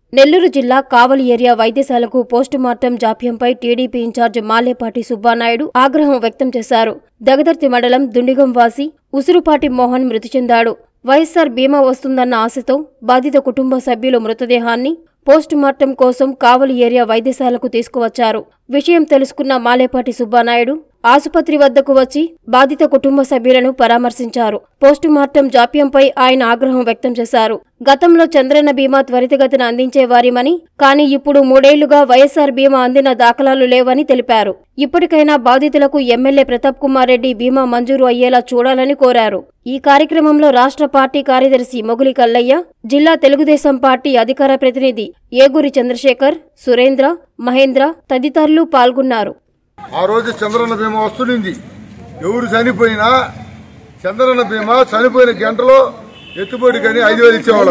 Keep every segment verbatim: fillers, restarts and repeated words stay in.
నెల్లూరు జిల్లా కావలి ఏరియా వైద్యశాలకు పోస్టుమార్టం జాప్యంపై టీడీపీ ఇన్ఛార్జ్ మాలేపాటి సుబ్బానాయుడు ఆగ్రహం వ్యక్తం చేశారు. దగదర్తి మండలం దుండిగం వాసి ఉసురుపాటి మోహన్ మృతి చెందాడు. వైఎస్సార్ బీమా వస్తుందన్న ఆశతో బాధిత కుటుంబ సభ్యులు మృతదేహాన్ని పోస్టుమార్టం కోసం కావలి ఏరియా వైద్యశాలకు తీసుకువచ్చారు. విషయం తెలుసుకున్న మాలేపాటి సుబ్బానాయుడు ఆసుపత్రి వద్దకు వచ్చి బాధిత కుటుంబ సభ్యులను పరామర్శించారు. పోస్టుమార్టం జాప్యంపై ఆయన ఆగ్రహం వ్యక్తం చేశారు. గతంలో చంద్రన్న బీమా త్వరితగతిన అందించేవారిమని, కానీ ఇప్పుడు మూడేళ్లుగా వైఎస్సార్ బీమా అందిన దాఖలాలు లేవని తెలిపారు. ఇప్పటికైనా బాధితులకు ఎమ్మెల్యే ప్రతాప్ కుమార్ రెడ్డి బీమా మంజూరు అయ్యేలా చూడాలని కోరారు. ఈ కార్యక్రమంలో రాష్ట్ర పార్టీ కార్యదర్శి మొగులి కల్లయ్య, జిల్లా తెలుగుదేశం పార్టీ అధికార ప్రతినిధి ఏగూరి చంద్రశేఖర్, సురేంద్ర, మహేంద్ర తదితరులు పాల్గొన్నారు. ఆ రోజు చంద్రన్న బీమా వస్తుంది. ఎవరు చనిపోయినా చంద్రన్న బీమా చనిపోయిన గంటలో ఎత్తుబడి కానీ ఐదు వేలు ఇచ్చేవాళ్ళం.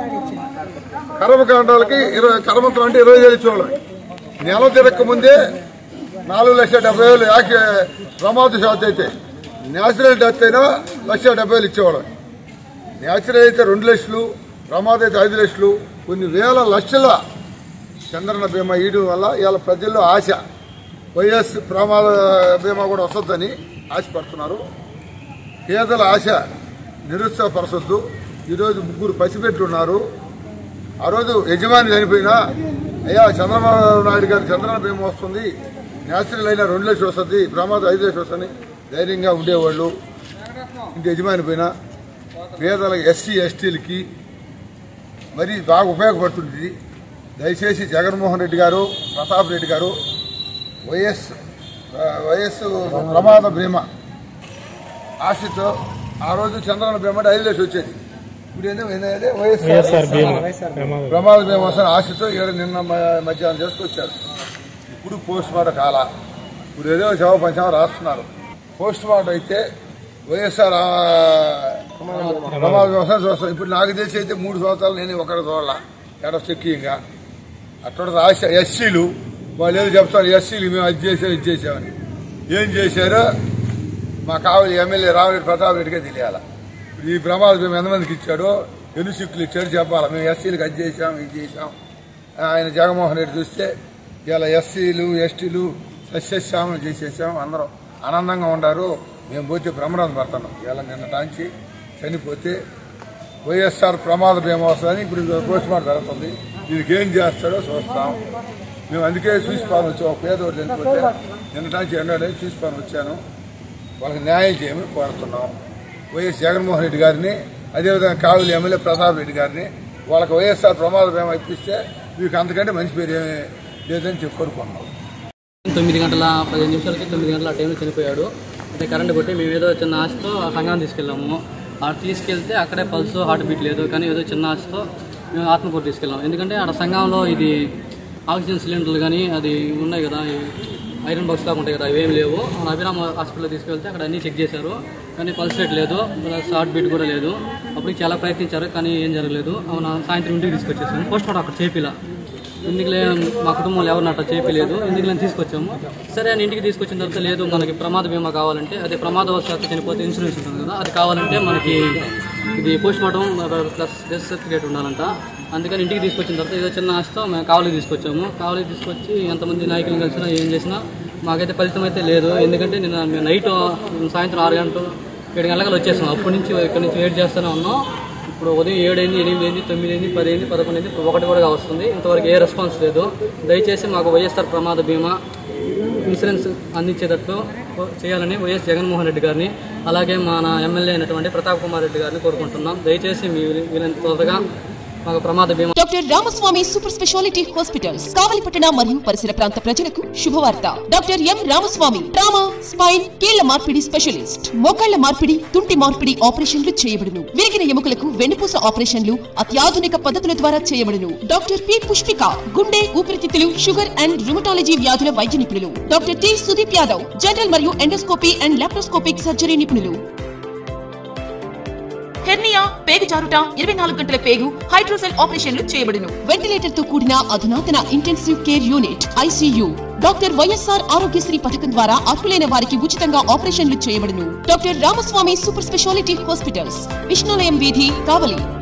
కర్మకాండాలకి ఇరవై కర్మంతం అంటే ఇరవై వేలు ఇచ్చేవాళ్ళం. నెల తిరక్క ముందే నాలుగు లక్షల డెబ్బై వేలు ప్రమాదశాత్ అయితే, న్యాచురల్ డెత్ అయినా లక్ష డెబ్బై వేలు ఇచ్చేవాళ్ళం. న్యాచురల్ అయితే రెండు లక్షలు, ప్రమాదం అయితే ఐదు లక్షలు, కొన్ని వేల లక్షల చంద్రన్న బీమా ఇవ్వడం వల్ల ఇవాళ ప్రజల్లో ఆశ వైఎస్ ప్రమాద బీమా కూడా వస్తుందని ఆశపడుతున్నారు. పేదల ఆశ నిరుత్సాహపరచొద్దు. ఈరోజు ముగ్గురు పసిపెట్లు ఉన్నారు. ఆ రోజు యజమాని చనిపోయినా అయ్యా చంద్రబాబు నాయుడు గారి చంద్రన్న బీమా వస్తుంది, న్యాచురల్ అయినా రెండు లక్షలు వస్తుంది, ప్రమాదం ఐదు లక్షలు వస్తుంది ధైర్యంగా ఉండేవాళ్ళు. ఇంటి యజమాని పోయినా పేదల ఎస్సీ ఎస్టీలకి మరీ బాగా ఉపయోగపడుతుంది. దయచేసి జగన్మోహన్ రెడ్డి గారు, ప్రతాప్ రెడ్డి గారు వైఎస్ వైఎస్ ప్రమాద బీమా ఆశతో ఆ రోజు చంద్రన్న బీమా ఐదు లక్షలు వచ్చేది. ఇప్పుడు ఏంటంటే వైఎస్ఆర్ ప్రమాద బీమా వస్తున్న ఆశతో ఏడు నిన్న మధ్యాహ్నం చేసుకొచ్చారు. ఇప్పుడు పోస్ట్ మార్టం కాల, ఇప్పుడు ఏదో శవ పంచామం రాస్తున్నారు. పోస్ట్ మార్టం అయితే వైఎస్ఆర్ ప్రమాద బీమా చూస్తాం. ఇప్పుడు నాకు తెలిసి అయితే మూడు సంవత్సరాలు నేను ఒకరి చూడాల ఎడ చెక్కింగా అట్లా రాశ ఎస్సీలు వాళ్ళు ఏదో చెప్తారు, ఎస్సీలు మేము అది చేసాం ఇది చేసామని. ఏం చేశారో మా కావలి ఎమ్మెల్యే రామిరెడ్డి ప్రతాప్ రెడ్డిగా తెలియాలి. ఈ ప్రమాద బీమా ఎంతమందికి ఇచ్చాడో, ఎన్ని సిక్కులు ఇచ్చాడో చెప్పాలి. మేము ఎస్సీలకు అది చేసాం ఇది చేసాం. ఆయన జగన్మోహన్ రెడ్డి చూస్తే ఇలా ఎస్సీలు ఎస్టీలు సస్యశ్యామం చేసేసాం, అందరం ఆనందంగా ఉన్నారు. మేము పోతే ప్రమాదం పడుతున్నాం. ఇలా నిన్న టాంచి చనిపోతే వైఎస్ఆర్ ప్రమాద బీమా వస్తుందని ఇప్పుడు పోస్ట్ మార్టం జరుగుతుంది. దీనికి ఏం చేస్తాడో చూస్తాం. మేము అందుకే చూసిపోని వచ్చాం. ఒక పేదోడు చనిపోతే నిన్నటానికి ఎన్నో చూసిపోని వచ్చాను. వాళ్ళకి న్యాయం చేయమని కోరుతున్నాం. వైఎస్ జగన్మోహన్ రెడ్డి గారిని, అదేవిధంగా కావలి ఎమ్మెల్యే ప్రతాప్ రెడ్డి గారిని వాళ్ళకి వైఎస్ఆర్ ప్రమాద బీమా ఇప్పిస్తే మీకు అంతకంటే మంచి పేరు ఏమీ లేదని చెప్పి కోరుకుంటున్నాం. తొమ్మిది గంటల పదిహేను నిమిషాలకి తొమ్మిది గంటల టైంలో చనిపోయాడు. అంటే కరెంట్ కొట్టి మేము ఏదో చిన్న ఆశతో సంఘాన్ని తీసుకెళ్ళాము. అక్కడ తీసుకెళ్తే అక్కడే పల్స్ హార్ట్ బీట్ లేదు, కానీ ఏదో చిన్న ఆశతో మేము ఆత్మకూరు తీసుకెళ్ళాము. ఎందుకంటే అక్కడ సంఘంలో ఇది ఆక్సిజన్ సిలిండర్లు కానీ అది ఉన్నాయి కదా, ఐరన్ బాక్స్ లాగా ఉంటాయి కదా, అవేమి లేవు. మన అభిరామ్ హాస్పిటల్లో తీసుకెళ్తే అక్కడ అన్నీ చెక్ చేశారు, కానీ పల్స్ రేట్ లేదు, ప్లస్ హార్ట్ బీట్ కూడా లేదు. అప్పుడు చాలా ప్రయత్నించారు, కానీ ఏం జరగలేదు. అవునా సాయంత్రం ఇంటికి తీసుకొచ్చేసాము. పోస్ట్ మార్టం అక్కడ చేపిలా, ఎందుకులే మా కుటుంబంలో ఎవరిని అట్లా చేపలేదు, ఎందుకులే తీసుకొచ్చాము. సరే అని ఇంటికి తీసుకొచ్చిన తర్వాత లేదు మనకి ప్రమాద బీమా కావాలంటే, అదే ప్రమాదవశాత్తు చనిపోతే ఇన్సూరెన్స్ ఉంటుంది కదా, అది కావాలంటే మనకి ఇది post mortem plus death certificate ఉండాలంట. అందుకని ఇంటికి తీసుకొచ్చిన తర్వాత ఏదో చిన్న ఆశతో మేము కావలికి తీసుకొచ్చాము. కావలికి తీసుకొచ్చి ఎంతమంది నాయకులను కలిసినా ఏం చేసినా మాకైతే ఫలితం అయితే లేదు. ఎందుకంటే నిన్న మేము నైట్ సాయంత్రం ఆరు గంటలు ఏడు గంటలకు వచ్చేసాం. అప్పటి నుంచి ఇక్కడి నుంచి వెయిట్ చేస్తూనే ఉన్నాం. ఇప్పుడు ఉదయం ఏడు అయింది, ఎనిమిది అయింది, తొమ్మిది అయింది, పది అయింది, పదకొండు అయింది, ఇప్పుడు ఒకటి కూడా వస్తుంది. ఇంతవరకు ఏ రెస్పాన్స్ లేదు. దయచేసి మాకు వైఎస్ఆర్ ప్రమాద బీమా ఇన్సూరెన్స్ అందించేటట్లు చేయాలని వైఎస్ జగన్మోహన్ రెడ్డి గారిని, అలాగే మన ఎమ్మెల్యే అయినటువంటి ప్రతాప్ కుమార్ రెడ్డి గారిని కోరుకుంటున్నాం. దయచేసి మీ వీళ్ళంత త్వరగా మాకు ప్రమాద బీమా. Doctor Ramaswamy super speciality hospitals కావలిపట్టణ మరియు పరిసర ప్రాంత ప్రజలకు శుభవార్త. Doctor M Ramaswamy trauma, spine, కీళ్ల మార్పిడి స్పెషలిస్ట్. మోకాళ్ల మార్పిడి, తుంటి మార్పిడి ఆపరేషన్లు చేయబడును. విరిగిన ఎముకలకు వెన్నుపూస ఆపరేషన్లు అత్యాధునిక పద్ధతుల ద్వారా చేయబడును. డాక్టర్ పి పుష్పిక గుండె, ఊపిరితిత్తులు, షుగర్ అండ్ రుమటాలజీ వ్యాధుల వైద్య నిపుణులు. Doctor T Sudeep Yadav general మరియు ఎండోస్కోపీ అండ్ లాప్రోస్కోపిక్ సర్జరీ నిపుణులు. హెర్నియా, పేగు జారుట, ఇరవై నాలుగు గంటల పేగు, హైడ్రోసెల్ ఆపరేషన్లు చేయబడును. వెంటిలేటర్ తో కూడిన అధునాతన intensive care unit ICU. Doctor YSR Aarogyasri పథకం ద్వారా అర్హులైన వారికి ఉచితంగా ఆపరేషన్లు చేయబడును. Doctor Ramaswamy super speciality hospitals, Vishnulayam వీధి, కావలి.